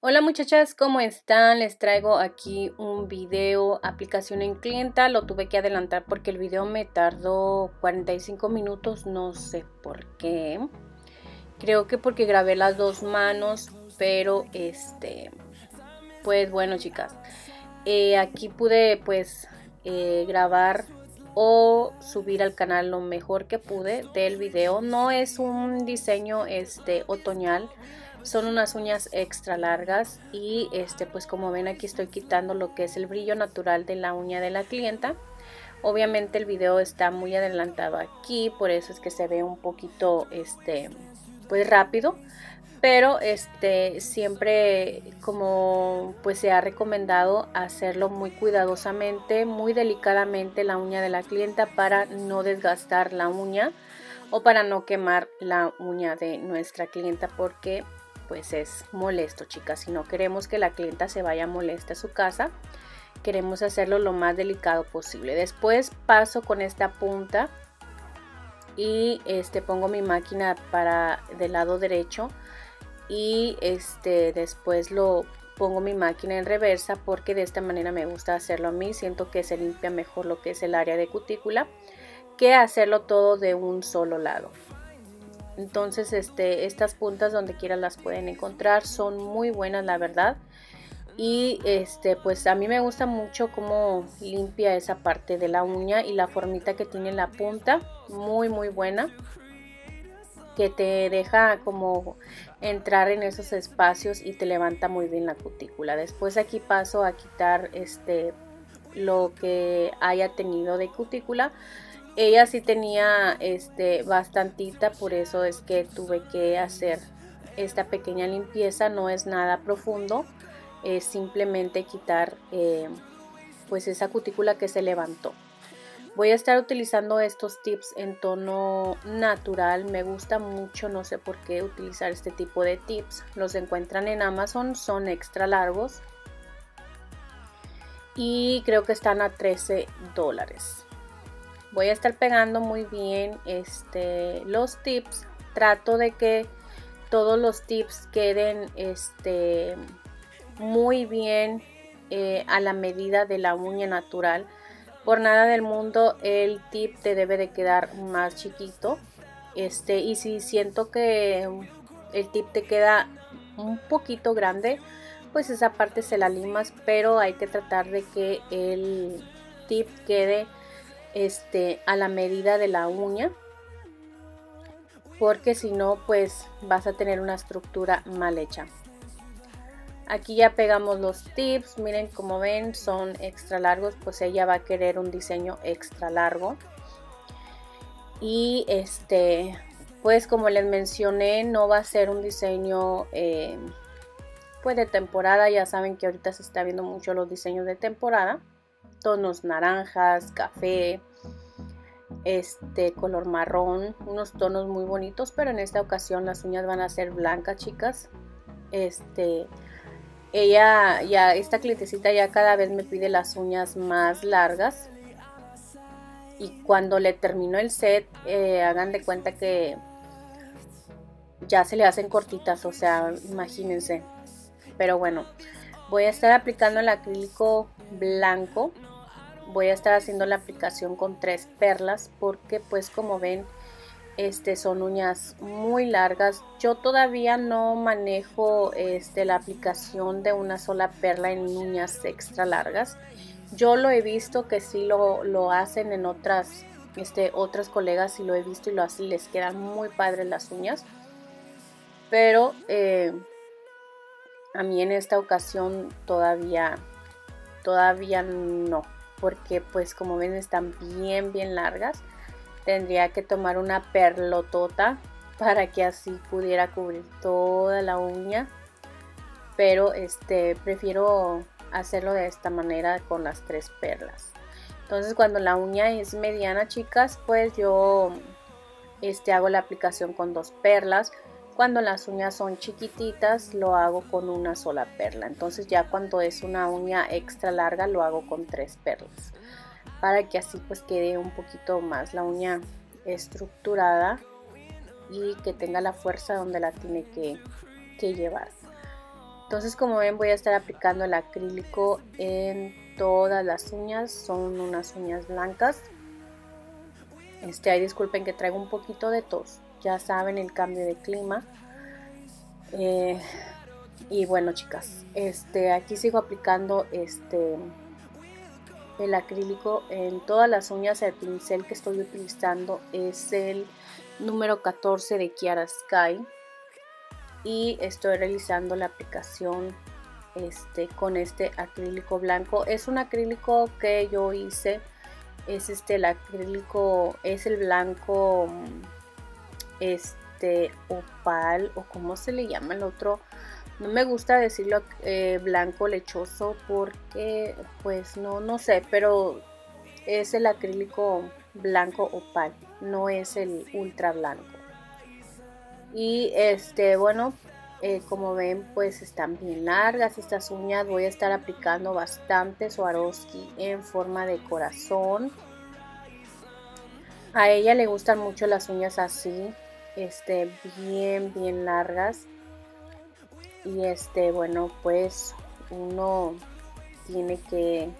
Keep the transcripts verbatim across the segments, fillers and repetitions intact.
Hola muchachas, ¿cómo están? Les traigo aquí un video aplicación en clienta. Lo tuve que adelantar porque el video me tardó cuarenta y cinco minutos, no sé por qué. Creo que porque grabé las dos manos, pero este, pues bueno chicas, eh, aquí pude pues eh, grabar o subir al canal lo mejor que pude del video. No es un diseño este otoñal. Son unas uñas extra largas y este pues como ven aquí estoy quitando lo que es el brillo natural de la uña de la clienta. Obviamente el video está muy adelantado aquí, por eso es que se ve un poquito este pues rápido, pero este siempre como pues se ha recomendado hacerlo muy cuidadosamente, muy delicadamente la uña de la clienta para no desgastar la uña o para no quemar la uña de nuestra clienta, porque pues es molesto, chicas. Si no queremos que la clienta se vaya molesta a su casa, queremos hacerlo lo más delicado posible. Después paso con esta punta y este pongo mi máquina para del lado derecho y este después lo pongo mi máquina en reversa, porque de esta manera me gusta hacerlo a mí. Siento que se limpia mejor lo que es el área de cutícula que hacerlo todo de un solo lado. Entonces este, estas puntas donde quiera las pueden encontrar, son muy buenas la verdad. Y este pues a mí me gusta mucho cómo limpia esa parte de la uña y la formita que tiene la punta, muy muy buena, que te deja como entrar en esos espacios y te levanta muy bien la cutícula. Después aquí paso a quitar este lo que haya tenido de cutícula. Ella sí tenía este bastantita, por eso es que tuve que hacer esta pequeña limpieza. No es nada profundo, es simplemente quitar eh, pues esa cutícula que se levantó. Voy a estar utilizando estos tips en tono natural. Me gusta mucho, no sé por qué utilizar este tipo de tips. Los encuentran en Amazon, son extra largos y creo que están a trece dólares. Voy a estar pegando muy bien este, los tips. Trato de que todos los tips queden este, muy bien eh, a la medida de la uña natural. Por nada del mundo el tip te debe de quedar más chiquito. Este, y si siento que el tip te queda un poquito grande, pues esa parte se la limas, pero hay que tratar de que el tip quede este a la medida de la uña, porque si no pues vas a tener una estructura mal hecha. Aquí ya pegamos los tips, miren como ven son extra largos, pues ella va a querer un diseño extra largo. Y este pues como les mencioné, no va a ser un diseño eh, pues de temporada. Ya saben que ahorita se está viendo mucho los diseños de temporada, tonos naranjas, café, este color marrón, unos tonos muy bonitos, pero en esta ocasión las uñas van a ser blancas, chicas. Este ella ya, esta clientecita ya cada vez me pide las uñas más largas, y cuando le termino el set eh, hagan de cuenta que ya se le hacen cortitas, o sea, imagínense. Pero bueno, voy a estar aplicando el acrílico blanco. Voy a estar haciendo la aplicación con tres perlas, porque pues como ven este son uñas muy largas. Yo todavía no manejo este la aplicación de una sola perla en uñas extra largas. Yo lo he visto que sí lo, lo hacen en otras este otras colegas, y lo he visto y lo hacen, les quedan muy padres las uñas, pero eh, a mí en esta ocasión todavía todavía no, porque pues como ven están bien bien largas. Tendría que tomar una perlotota para que así pudiera cubrir toda la uña, pero este prefiero hacerlo de esta manera con las tres perlas. Entonces cuando la uña es mediana, chicas, pues yo este hago la aplicación con dos perlas. Cuando las uñas son chiquititas lo hago con una sola perla. Entonces ya cuando es una uña extra larga lo hago con tres perlas, para que así pues quede un poquito más la uña estructurada y que tenga la fuerza donde la tiene que, que llevar. Entonces, como ven, voy a estar aplicando el acrílico en todas las uñas. Son unas uñas blancas. Este, ahí disculpen que traigo un poquito de tos. Ya saben, el cambio de clima. Eh, y bueno, chicas, este, aquí sigo aplicando este el acrílico en todas las uñas. El pincel que estoy utilizando es el número catorce de Kiara Sky. Y estoy realizando la aplicación este con este acrílico blanco. Es un acrílico que yo hice, es este el acrílico, es el blanco este opal, o como se le llama el otro. No me gusta decirlo eh, blanco lechoso porque pues no no sé, pero es el acrílico blanco opal, no es el ultra blanco. Y este, bueno, eh, como ven, pues están bien largas estas uñas. Voy a estar aplicando bastante Swarovski en forma de corazón. A ella le gustan mucho las uñas así, este, bien, bien largas. Y este, bueno, pues uno tiene que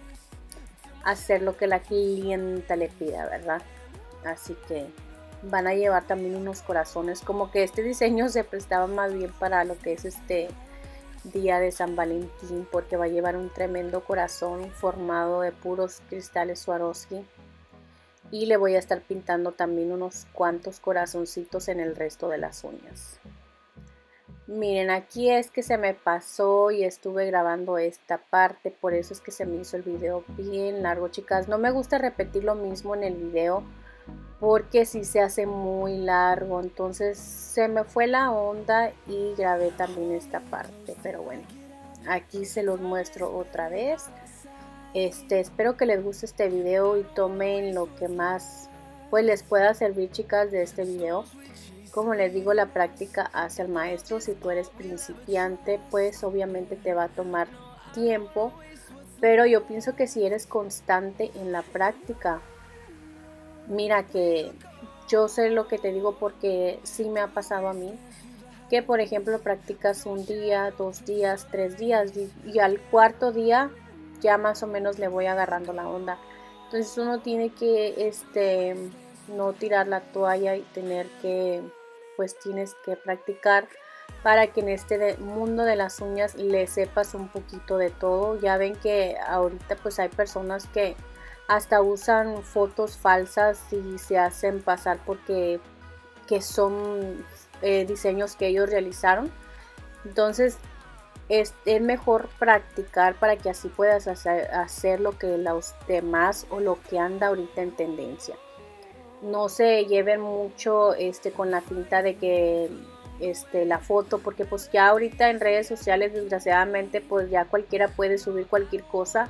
hacer lo que la clienta le pida, ¿verdad? Así que van a llevar también unos corazones, como que este diseño se prestaba más bien para lo que es este día de San Valentín, porque va a llevar un tremendo corazón formado de puros cristales Swarovski, y le voy a estar pintando también unos cuantos corazoncitos en el resto de las uñas. Miren, aquí es que se me pasó y estuve grabando esta parte, por eso es que se me hizo el video bien largo, chicas. No me gusta repetir lo mismo en el video porque si se hace muy largo, entonces se me fue la onda y grabé también esta parte, pero bueno, aquí se los muestro otra vez. Este, espero que les guste este video y tomen lo que más pues les pueda servir, chicas, de este video. Como les digo, la práctica hace al maestro. Si tú eres principiante, pues obviamente te va a tomar tiempo, pero yo pienso que si eres constante en la práctica, mira que yo sé lo que te digo porque sí me ha pasado a mí, que por ejemplo practicas un día, dos días, tres días y, y al cuarto día ya más o menos le voy agarrando la onda. Entonces uno tiene que este no tirar la toalla y tener que pues tienes que practicar para que en este mundo de las uñas le sepas un poquito de todo. Ya ven que ahorita pues hay personas que hasta usan fotos falsas y se hacen pasar porque que son eh, diseños que ellos realizaron. Entonces es, es mejor practicar para que así puedas hacer, hacer lo que los demás o lo que anda ahorita en tendencia. No se lleven mucho este con la finta de que este la foto, porque pues ya ahorita en redes sociales desgraciadamente pues ya cualquiera puede subir cualquier cosa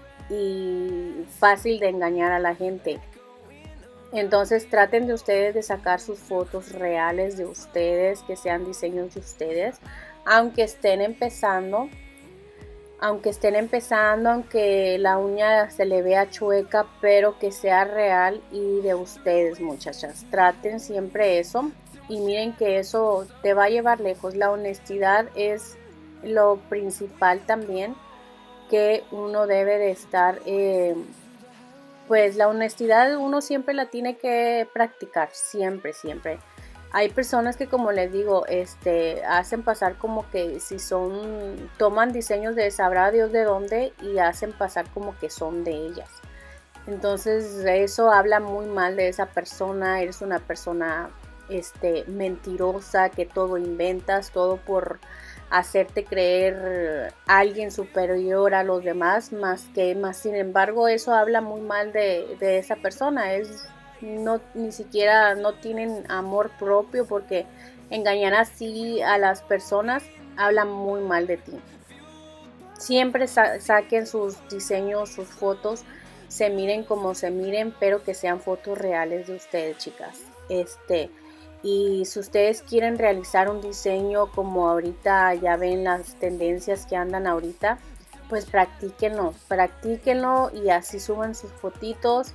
y fácil de engañar a la gente. Entonces traten de ustedes de sacar sus fotos reales de ustedes, que sean diseños de ustedes, aunque estén empezando. Aunque estén empezando, aunque la uña se le vea chueca, pero que sea real y de ustedes, muchachas. Traten siempre eso y miren que eso te va a llevar lejos. La honestidad es lo principal también que uno debe de estar, eh, pues la honestidad uno siempre la tiene que practicar, siempre, siempre. Hay personas que, como les digo, este, hacen pasar como que si son, toman diseños de sabrá Dios de dónde y hacen pasar como que son de ellas. Entonces eso habla muy mal de esa persona. Eres una persona este, mentirosa, que todo inventas, todo por hacerte creer alguien superior a los demás, más que más. Sin embargo, eso habla muy mal de, de esa persona. Es no ni siquiera no tienen amor propio, porque engañar así a las personas habla muy mal de ti. Siempre sa saquen sus diseños, sus fotos, se miren como se miren, pero que sean fotos reales de ustedes, chicas. Este y si ustedes quieren realizar un diseño como ahorita ya ven las tendencias que andan ahorita, pues practíquenlo, practíquenlo y así suban sus fotitos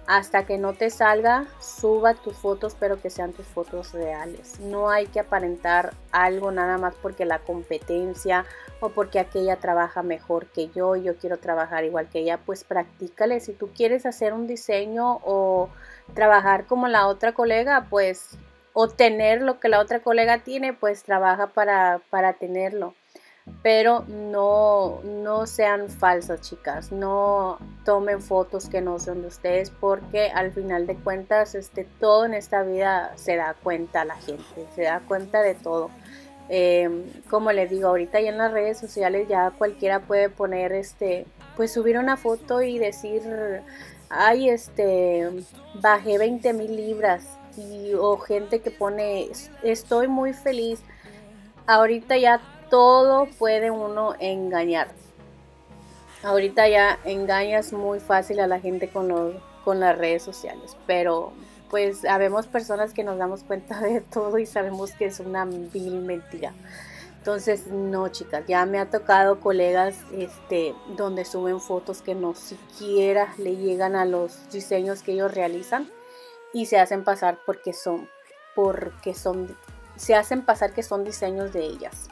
hasta que no te salga, suba tus fotos, pero que sean tus fotos reales. No hay que aparentar algo nada más porque la competencia o porque aquella trabaja mejor que yo y yo quiero trabajar igual que ella. Pues practícale. Si tú quieres hacer un diseño o trabajar como la otra colega, pues, o tener lo que la otra colega tiene, pues trabaja para, para tenerlo. Pero no, no sean falsas, chicas. No tomen fotos que no son de ustedes, porque al final de cuentas este, todo en esta vida se da cuenta la gente, se da cuenta de todo. Eh, como les digo, ahorita ya en las redes sociales ya cualquiera puede poner, este, pues subir una foto y decir, ay, este, bajé veinte mil libras. Y, o gente que pone, estoy muy feliz. Ahorita ya todo puede uno engañar. Ahorita ya engañas muy fácil a la gente con, los, con las redes sociales. Pero pues habemos personas que nos damos cuenta de todo y sabemos que es una vil mentira. Entonces no, chicas, ya me ha tocado colegas este, donde suben fotos que no siquiera le llegan a los diseños que ellos realizan y se hacen pasar porque son, porque son, se hacen pasar que son diseños de ellas.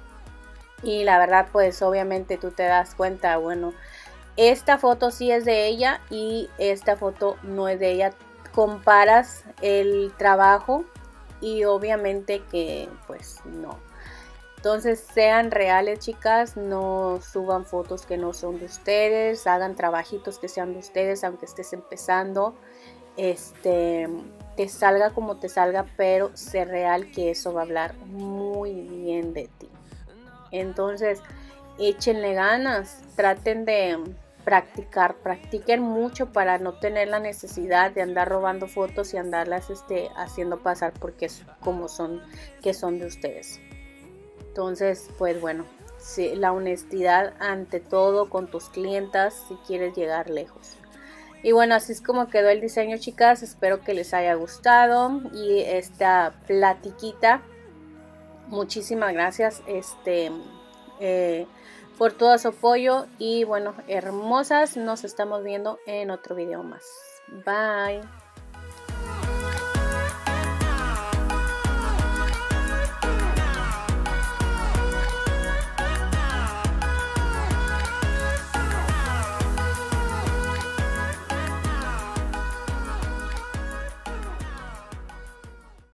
Y la verdad, pues obviamente tú te das cuenta, bueno, esta foto sí es de ella y esta foto no es de ella. Comparas el trabajo y obviamente que pues no. Entonces sean reales, chicas, no suban fotos que no son de ustedes, hagan trabajitos que sean de ustedes, aunque estés empezando. Este, te salga como te salga, pero sé real, que eso va a hablar muy bien de ti. Entonces, échenle ganas, traten de practicar, practiquen mucho para no tener la necesidad de andar robando fotos y andarlas este, haciendo pasar porque es como son, que son de ustedes. Entonces, pues bueno, sí, la honestidad ante todo con tus clientas si quieres llegar lejos. Y bueno, así es como quedó el diseño, chicas. Espero que les haya gustado y esta platiquita. Muchísimas gracias este, eh, por todo su apoyo. Y bueno, hermosas, nos estamos viendo en otro video más. Bye.